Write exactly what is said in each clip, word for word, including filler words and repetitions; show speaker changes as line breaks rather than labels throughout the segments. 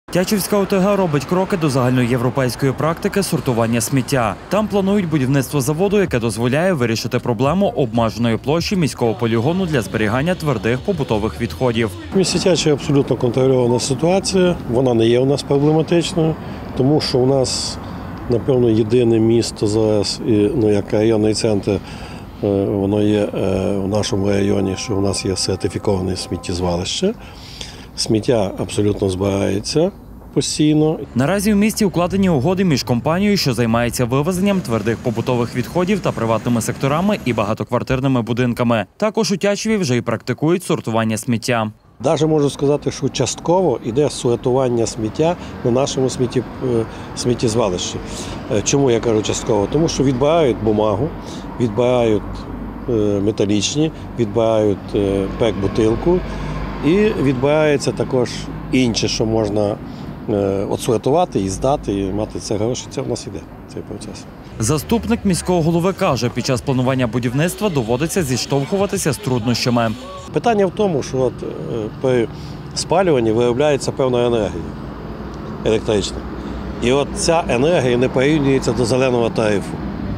Тячівська ОТГ робить кроки до загальноєвропейської практики сортування сміття. Там планують будівництво заводу, яке дозволяє вирішити проблему обмеженої площі міського полігону для зберігання твердих побутових відходів.
В місті Тячів абсолютно контрольована ситуація. Вона не є у нас проблематичною, тому що у нас, напевно, єдине місто зараз, ну, як районний центр, воно є в нашому районі, що у нас є сертифіковане сміттєзвалище. Сміття абсолютно збирається постійно.
Наразі в місті укладені угоди між компанією, що займається вивезенням твердих побутових відходів, та приватними секторами і багатоквартирними будинками. Також у Тячеві вже й практикують сортування сміття.
Навіть можу сказати, що частково йде сортування сміття на нашому смітті, сміттєзвалищі. Чому я кажу частково? Тому що відбирають бумагу, відбирають металічні, відбирають пек-бутилку. І відбирається також інше, що можна отсортувати і здати, і мати це гроші. Це в нас іде, цей процес.
Заступник міського голови каже, під час планування будівництва доводиться зіштовхуватися з труднощами.
Питання в тому, що от при спалюванні виробляється певна енергія електрична. І от ця енергія не порівнюється до зеленого тарифу.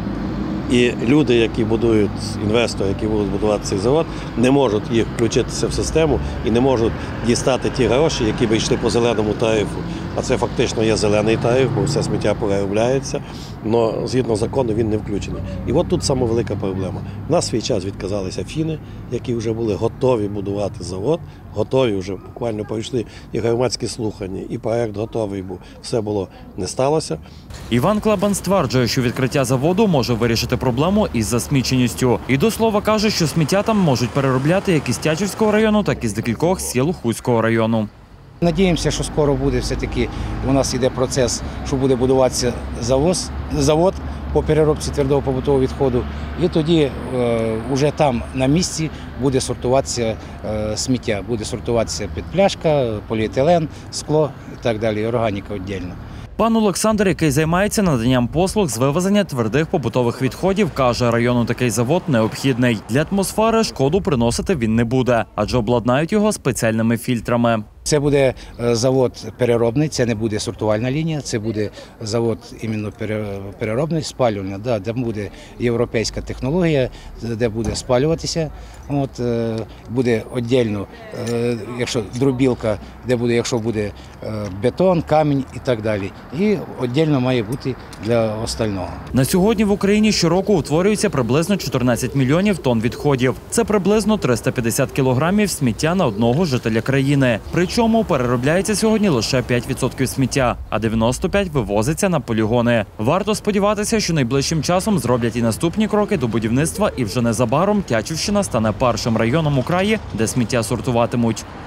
І люди, які будують, інвестори, які будуть будувати цей завод, не можуть їх включитися в систему і не можуть дістати ті гроші, які б йшли по зеленому тарифу. А це фактично є зелений тариф, бо все сміття переробляється, але згідно закону він не включений. І от тут саме велика проблема. На свій час відказалися фіни, які вже були готові будувати завод, готові вже, буквально пройшли і громадські слухання, і проєкт готовий був. Все було, не сталося.
Іван Клабан стверджує, що відкриття заводу може вирішити проблему із засміченістю. І до слова каже, що сміття там можуть переробляти як із Тячівського району, так і з декількох сіл Хуського району.
Надіємося, що скоро буде все-таки, у нас йде процес, що буде будуватися завоз, завод по переробці твердого побутового відходу. І тоді е, вже там на місці буде сортуватися е, сміття. Буде сортуватися підпляшка, поліетилен, скло і так далі, органіка віддільно.
Пан Олександр, який займається наданням послуг з вивезення твердих побутових відходів, каже, району такий завод необхідний. Для атмосфери шкоду приносити він не буде, адже обладнають його спеціальними фільтрами.
Це буде завод переробний, це не буде сортувальна лінія, це буде завод іменно переробний, спалювальний, да, де буде європейська технологія, де буде спалюватися. От, буде віддільно, якщо дробілка, де буде, якщо буде бетон, камінь і так далі. І віддільно має бути для остального.
На сьогодні в Україні щороку утворюється приблизно чотирнадцять мільйонів тонн відходів. Це приблизно триста п'ятдесят кілограмів сміття на одного жителя країни. Причому переробляється сьогодні лише п'ять відсотків сміття, а дев'яносто п'ять відсотків вивозиться на полігони. Варто сподіватися, що найближчим часом зроблять і наступні кроки до будівництва, і вже незабаром Тячівщина стане першим районом у краї, де сміття сортуватимуть.